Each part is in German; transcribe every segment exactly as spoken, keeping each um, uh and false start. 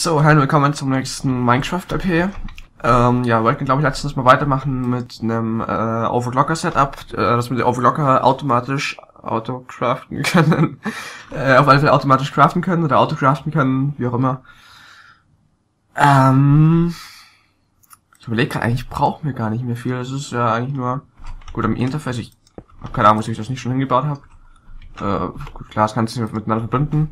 So, hallo, willkommen zum nächsten Minecraft-L P. Ähm, ja, wir wollten, glaube ich, letztens mal weitermachen mit einem äh, Overclocker-Setup, äh, dass wir die Overclocker automatisch auto-craften können. äh, auf alle Fälle automatisch craften können oder auto-craften können, wie auch immer. Ähm, ich überlege gerade, eigentlich brauchen wir gar nicht mehr viel. Es ist ja eigentlich nur gut am Interface. Ich habe keine Ahnung, ob ich das nicht schon hingebaut habe. Äh, gut, klar, das kannst du miteinander verbinden.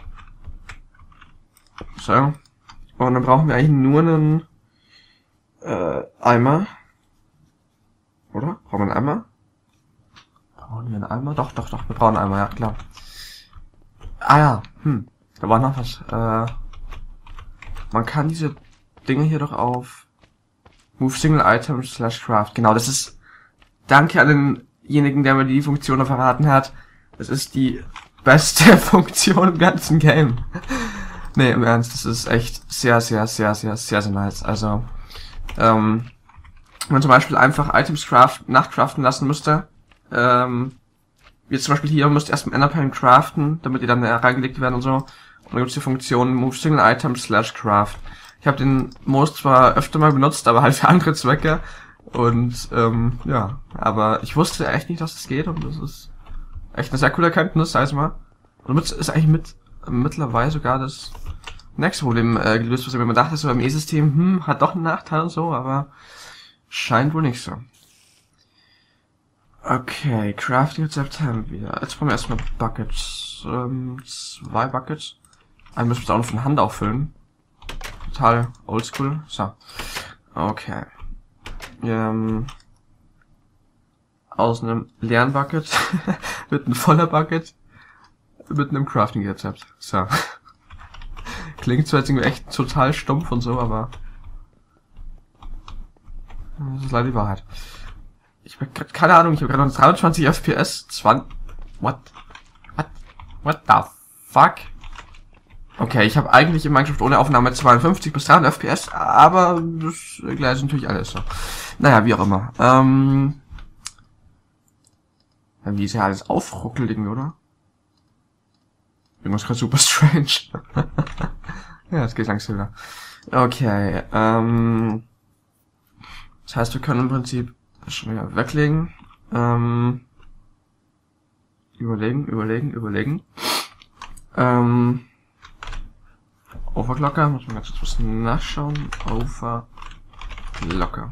So. Und dann brauchen wir eigentlich nur einen äh, Eimer. Oder? Brauchen wir einen Eimer? Brauchen wir einen Eimer? Doch, doch, doch, wir brauchen einen Eimer, ja, klar. Ah ja, hm, da war noch was. Äh, man kann diese Dinge hier doch auf Move Single Item slash Craft. Genau, das ist, danke an denjenigen, der mir die Funktion verraten hat. Das ist die beste Funktion im ganzen Game. Nee, im Ernst, das ist echt sehr, sehr, sehr, sehr, sehr, sehr nice. Also, ähm, wenn man zum Beispiel einfach Items craft, nachcraften lassen müsste, ähm, wie zum Beispiel hier, müsst ihr erst im Enderpearl craften, damit die dann äh, reingelegt werden und so. Und dann gibt es die Funktion Move Single Item slash Craft. Ich habe den Modus zwar öfter mal benutzt, aber halt für andere Zwecke. Und, ähm, ja, aber ich wusste echt nicht, dass das geht und das ist echt eine sehr coole Erkenntnis, sag ich mal. Und damit ist eigentlich mit mittlerweile sogar das nächste Problem äh, gelöst, was man dachte, so beim E-System, hm, hat doch einen Nachteil und so, aber scheint wohl nicht so. Okay, Crafting-Rezept haben wir. Jetzt brauchen wir erstmal Buckets. Ähm, zwei Buckets. Einen müssen wir auch noch von Hand auffüllen. Total oldschool. So. Okay. Ähm, aus einem leeren Bucket wird ein voller Bucket mit einem Crafting-Rezept. So. Klingt zwar jetzt irgendwie echt total stumpf und so, aber das ist leider die Wahrheit. Ich hab grad, keine Ahnung, ich habe gerade noch dreiundzwanzig F P S, zwanzig, what? What? What the fuck? Okay, ich habe eigentlich in Minecraft ohne Aufnahme zweiundfünfzig bis dreihundert F P S, aber das gleich natürlich alles so. Naja, wie auch immer. Ähm, wie ist ja alles aufruckelt irgendwie, oder? Irgendwas gerade super strange. Ja, jetzt geht's langsam wieder. Okay, ähm, das heißt, wir können im Prinzip das schon wieder weglegen. Ähm, überlegen, überlegen, überlegen. Ähm, Overclocker, muss man ganz kurz was nachschauen. Overclocker.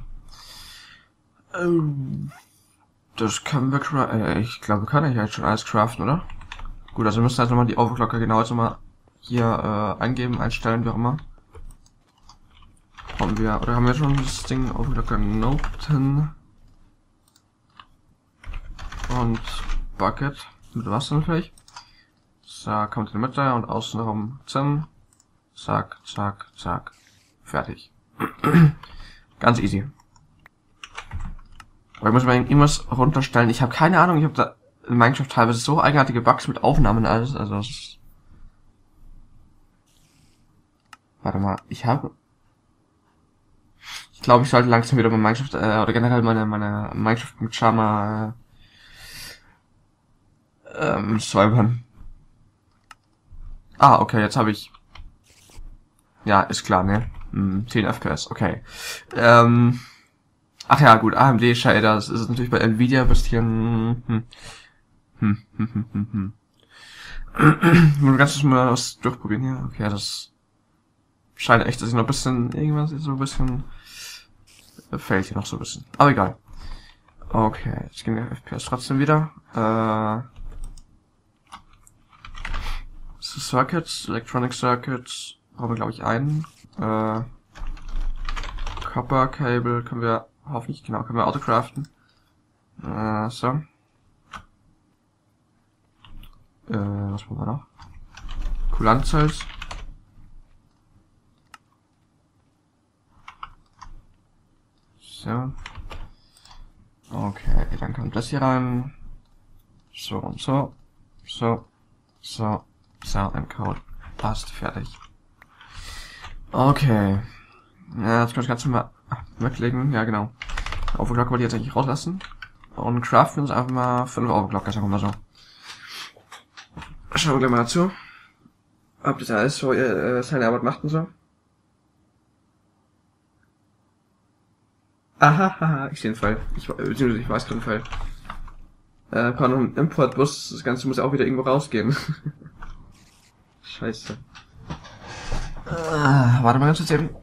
Ähm, das können wir, äh, ich glaube, wir können ja jetzt schon alles craften, oder? Gut, also wir müssen halt nochmal die Overclocker genau jetzt nochmal hier äh, eingeben, einstellen, wie auch immer. Haben wir, oder haben wir schon das Ding Overclocker Noten und Bucket mit Wasser natürlich. So, kommt in die Mitte und außenrum Zim. Zack, zack, zack. Fertig. Ganz easy. Aber ich muss mal irgendwas runterstellen. Ich habe keine Ahnung, ich habe da in Minecraft teilweise so eigenartige Bugs mit Aufnahmen und alles, also es ist... Warte mal, ich habe... Ich glaube, ich sollte langsam wieder bei Minecraft, äh, oder generell meine, meine Minecraft mit Charma, äh, ähm, swipern. Ah, okay, jetzt habe ich... Ja, ist klar, ne? Hm, zehn F P S, okay. Ähm... Ach ja, gut, A M D-Shader, das ist natürlich bei Nvidia ein bisschen... Hm. Hm, hm, hm, hm, hm. Ich muss ganz mal was durchprobieren hier. Okay, das scheint echt, dass ich noch ein bisschen, irgendwas ist so ein bisschen, fällt hier noch so ein bisschen. Aber egal. Okay, jetzt gehen wir F P S trotzdem wieder. Äh, so Circuits, Electronic Circuits, brauchen wir glaube ich einen. Äh, Copper Cable können wir, hoffentlich, genau, können wir autocraften. Äh, so. Äh, was brauchen wir noch? Kulanzels. So. Okay, dann kommt das hier rein. So und so. So. So. So, ein Code. Passt, fertig. Okay. Ja, jetzt kann ich ganz mal weglegen. Ja, genau. Overclock wollte ich jetzt eigentlich rauslassen. Und craften uns einfach mal fünf Overclocker, sagen wir mal so. Schauen wir gleich mal dazu. Ob das alles so äh, seine Arbeit macht und so. Ahaha, ich sehe einen Fall. Ich, beziehungsweise ich weiß gerade einen Fall. Äh, brauchen noch einen Importbus. Das Ganze muss auch wieder irgendwo rausgehen. Scheiße. Ah, warte mal ganz kurz eben.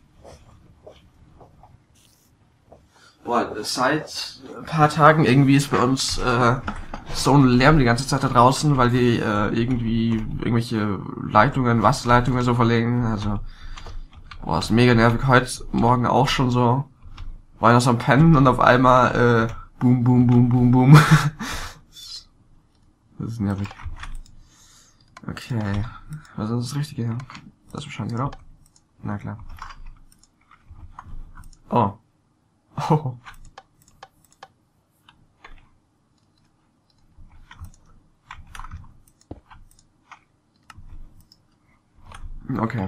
Boah, seit ein paar Tagen irgendwie ist bei uns äh, so ein Lärm die ganze Zeit da draußen, weil die äh, irgendwie irgendwelche Leitungen, Wasserleitungen so verlegen. Also, boah, ist mega nervig. Heute Morgen auch schon so. War ich noch so am Pennen und auf einmal äh, boom, boom, boom, boom, boom. Das ist nervig. Okay. Was ist das Richtige hier? Das ist wahrscheinlich, oder? Na klar. Oh. Oh. Okay.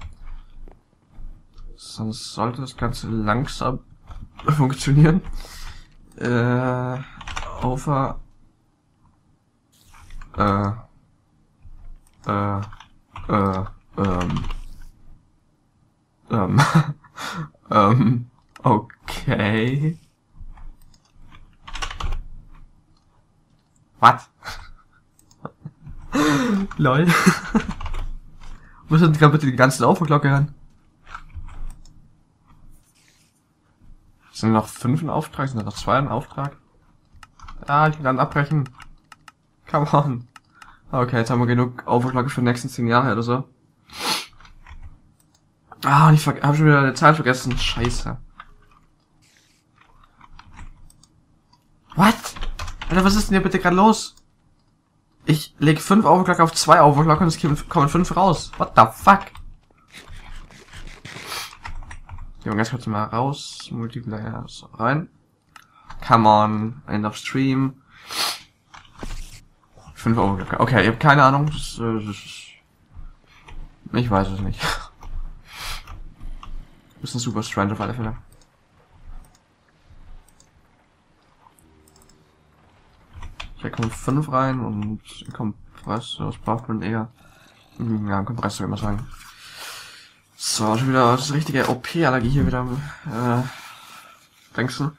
Sonst sollte das Ganze langsam funktionieren. Äh, over. Äh. Äh. Äh. Ähm. Ähm. ähm. Okay. Was? Lol. Wo sind gerade bitte die ganzen Aufglocke hin? Sind noch fünf in Auftrag? Sind noch zwei in Auftrag? Ah, ich kann abbrechen. Come on. Okay, jetzt haben wir genug Aufglocke für die nächsten zehn Jahre oder so. Ah, ich hab schon wieder die Zeit vergessen. Scheiße. What? Alter, was ist denn hier bitte gerade los? Ich leg fünf Overclock auf zwei Overclock und es kommen fünf raus. What the fuck? Gehen wir ganz kurz mal raus. Multiplayer so rein. Come on. End of Stream. fünf Overclock. Okay, ich habe keine Ahnung. Das, das ist, ich weiß es nicht. Das ist ein super strange auf alle Fälle. Hier kommt fünf rein und Kompressor, das braucht man eher. Ja, Kompressor, würde ich mal sagen. So, schon wieder das richtige O P-Allergie hier wieder, äh, denkst du?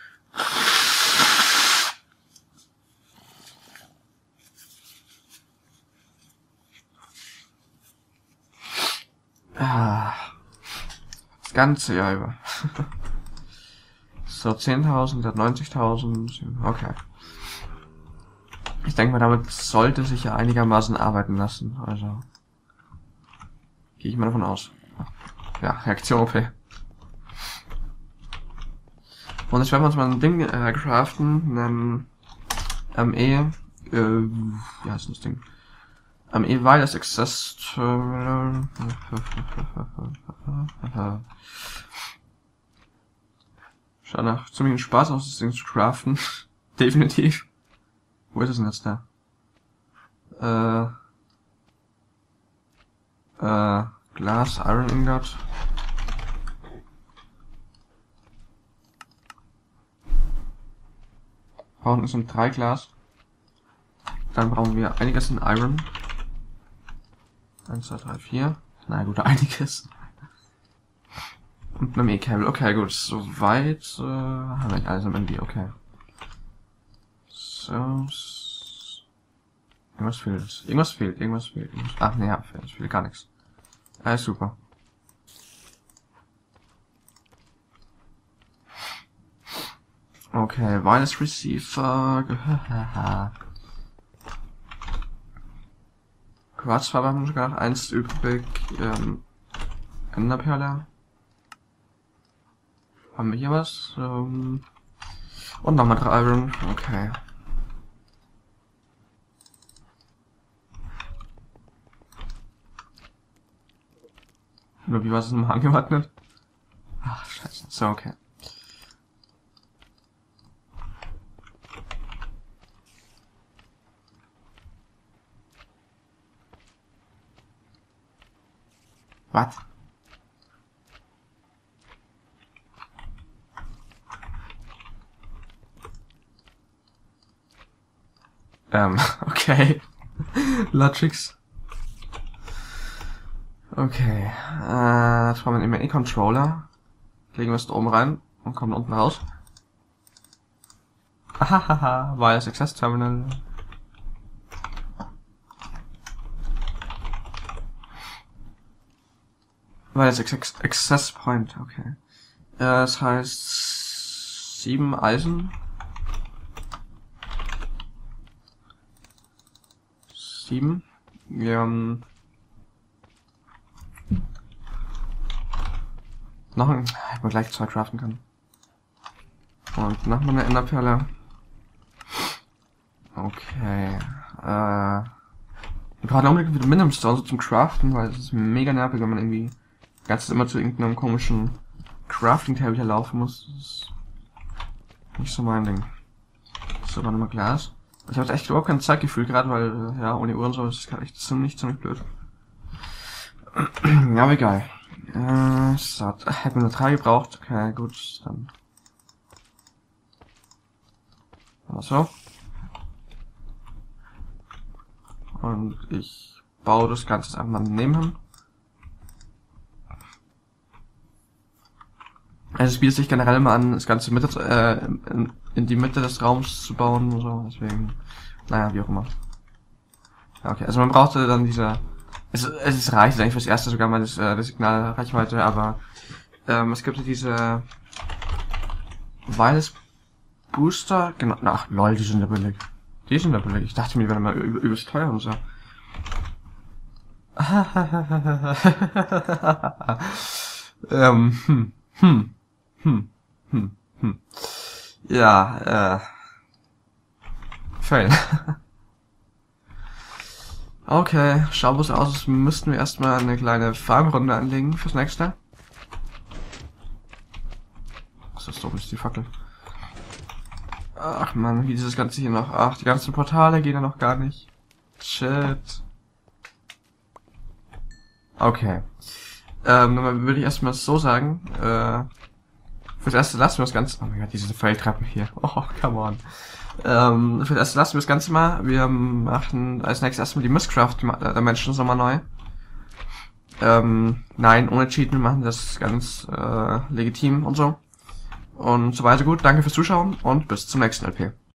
Ah, das ganze Jahr über. So, zehntausend, neunzigtausend, okay. Ich denke mal, damit sollte sich ja einigermaßen arbeiten lassen, also gehe ich mal davon aus. Ja, Reaktion O P. Und jetzt werden wir uns mal ein Ding äh, craften, einen M E, äh, wie heißt das Ding? M E Wireless Access Terminal. Schaut nach ziemlich Spaß aus, das Ding zu craften. Definitiv. Wo ist es denn jetzt da? Äh. Äh. Glas, Iron Ingot. Brauchen es sind drei Glas. Dann brauchen wir einiges in Iron. eins, zwei, drei, vier. Na gut, einiges. Und einem E-Cable. Okay, gut. Soweit äh, haben wir alles am Ende. Okay. So. Irgendwas fehlt. Irgendwas fehlt. Irgendwas fehlt. Irgendwas... Ach, ne, ja, es fehlt gar nichts. Alles super. Okay, Wireless Receiver. Quarzfarbe haben wir sogar noch eins übrig. Ähm, Enderperle. Haben wir hier was? Ähm, und nochmal drei Iron. Okay. Nur wie war es nochmal angeordnet? Ach, scheiße. So, okay. Was? Ähm, okay. Logix. Okay, äh, jetzt brauchen wir einen E-Controller. Legen wir es da oben rein und kommen unten raus. Ahahaha, Wireless Access Terminal. Wireless Access, Access Point, okay. Äh, das heißt sieben Eisen. Sieben. Wir haben noch ein, ich mal gleich zwei craften kann. Und noch mal eine Enderperle. Okay. Äh, wir brauchen unbedingt wieder Minimum Stone so zum Craften, weil es ist mega nervig, wenn man irgendwie ganz immer zu irgendeinem komischen Crafting Table laufen muss. Das ist nicht so mein Ding. So, warte mal Glas. Ich habe echt überhaupt kein Zeitgefühl gerade, weil ja ohne Uhr und so ist es gerade echt ziemlich ziemlich blöd. Ja, aber egal. Äh, so, hätten wir nur drei gebraucht. Okay, gut, dann. So. Und ich baue das Ganze einfach mal nebenhin. Also es bietet sich generell immer an, das Ganze Mitte, äh, in, in die Mitte des Raums zu bauen und so, deswegen, naja, wie auch immer. Ja, okay, also man brauchte dann diese, es, es reicht eigentlich fürs erste sogar mal das, äh, das Signalreichweite, aber ähm, es gibt ja diese Wireless Booster, genau, ach lol, die sind ja billig. Die sind ja billig, ich dachte mir, die wären mal üb übelst teuer und so. ähm, hm, hm. Hm, hm, hm. Ja, äh. Fail. Okay, schaut es aus, als müssten wir erstmal eine kleine Farmrunde anlegen fürs nächste. Was ist doch ist die Fackel? Ach man, wie dieses Ganze hier noch. Ach, die ganzen Portale gehen ja noch gar nicht. Shit. Okay. Ähm, dann würde ich erstmal so sagen, äh. Fürs erste lassen wir das Ganze. Oh mein Gott, diese Feldtreppen hier. Oh, come on. Ähm, fürs erste lassen wir das Ganze mal. Wir machen als nächstes erstmal die Mistcraft der Menschen nochmal neu. Ähm, nein, ohne Cheaten, wir machen das ganz äh, legitim und so. Und so weiter gut. Danke fürs Zuschauen und bis zum nächsten L P.